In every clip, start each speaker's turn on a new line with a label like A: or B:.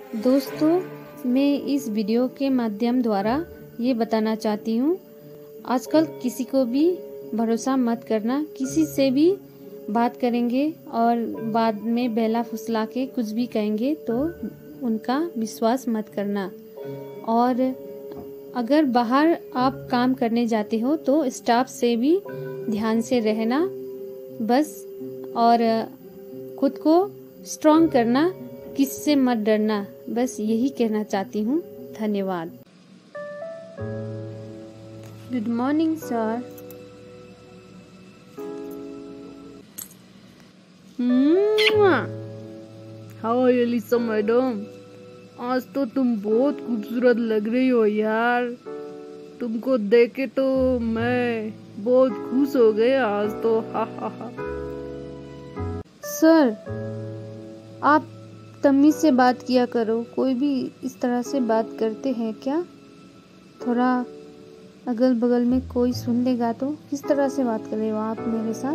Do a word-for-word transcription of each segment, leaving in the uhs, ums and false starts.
A: दोस्तों, मैं इस वीडियो के माध्यम द्वारा ये बताना चाहती हूँ, आजकल किसी को भी भरोसा मत करना। किसी से भी बात करेंगे और बाद में बेला फुसला के कुछ भी कहेंगे तो उनका विश्वास मत करना। और अगर बाहर आप काम करने जाते हो तो स्टाफ से भी ध्यान से रहना बस, और खुद को स्ट्रॉन्ग करना, किसी से मत डरना। बस यही कहना चाहती हूँ। धन्यवाद। Good morning sir.
B: How Elisa madam, आज तो तुम बहुत खूबसूरत लग रही हो यार। तुमको देखे तो मैं बहुत खुश हो गया आज तो। हा हा हा।
A: सर, आप तमीज से बात किया करो। कोई भी इस तरह से बात करते हैं क्या? थोड़ा अगल बगल में कोई सुन लेगा तो किस तरह से बात कर रहे हो आप मेरे साथ?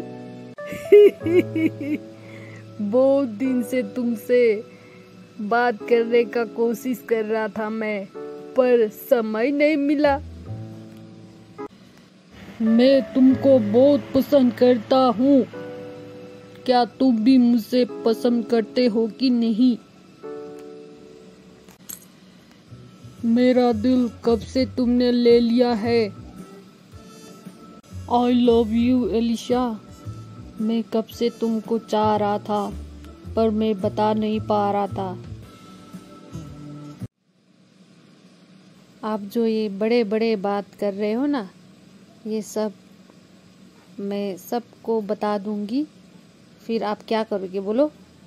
B: बहुत दिन से तुमसे बात करने का कोशिश कर रहा था मैं, पर समय नहीं मिला। मैं तुमको बहुत पसंद करता हूँ। क्या तुम भी मुझसे पसंद करते हो कि नहीं? मेरा दिल कब से तुमने ले लिया है। I love you Elisha. मैं कब से तुमको चाह रहा था पर मैं बता नहीं पा रहा था।
A: आप जो ये बड़े बड़े बात कर रहे हो ना, ये सब मैं सबको बता दूंगी। फिर आप क्या करोगे बोलो?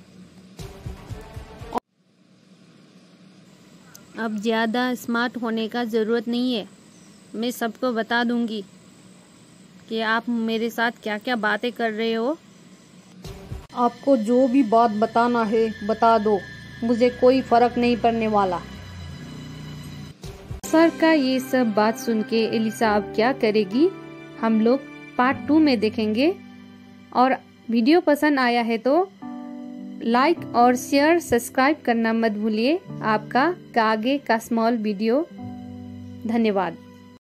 A: अब ज़्यादा स्मार्ट होने का ज़रूरत नहीं है। मैं सबको बता दूंगी कि आप मेरे साथ क्या क्या बातें कर रहे हो।
B: आपको जो भी बात बताना है बता दो, मुझे कोई फर्क नहीं पड़ने वाला।
A: सर का ये सब बात सुन के एलिसा अब क्या करेगी, हम लोग पार्ट टू में देखेंगे। और वीडियो पसंद आया है तो लाइक और शेयर सब्सक्राइब करना मत भूलिए। आपका आगे का स्मॉल वीडियो। धन्यवाद।